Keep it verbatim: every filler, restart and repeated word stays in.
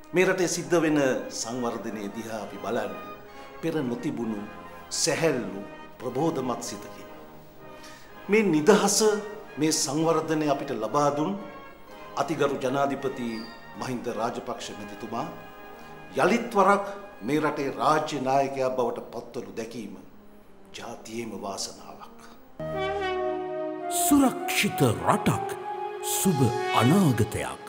මේ රටේ සිද්ධ වෙන සංවර්ධනයේ දිහා අපි බලන්නේ පෙර නොතිබුණු සැහැල්ලු ප්‍රබෝධමත් සිතකින්. මේ නිදහස මේ සංවර්ධනය අපිට ලබා දුන් අතිගරු ජනාධිපති මහින්ද රාජපක්ෂ මැතිතුමා යලිත් වරක් මේ රටේ රාජ්‍ය නායකයා බවට පත්වනු දැකීම ජාතියේම වාසනාවක්. සුරක්ෂිත රටක් සුබ අනාගතයක්.